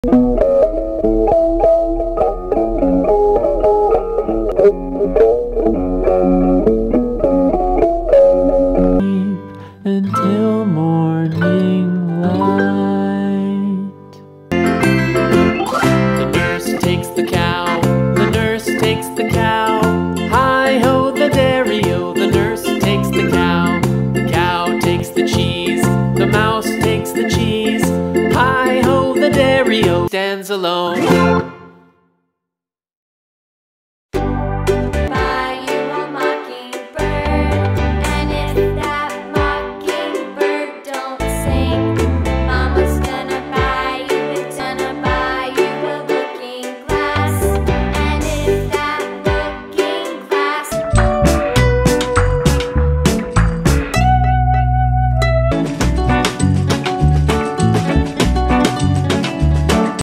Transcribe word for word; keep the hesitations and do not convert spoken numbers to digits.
Until morning light. The nurse takes the cow, the nurse takes the cow. Hi-ho the dairy-o, the nurse takes the cow. The cow takes the cheese, the mouse takes the cheese. Hi-ho the dairy-o stands alone.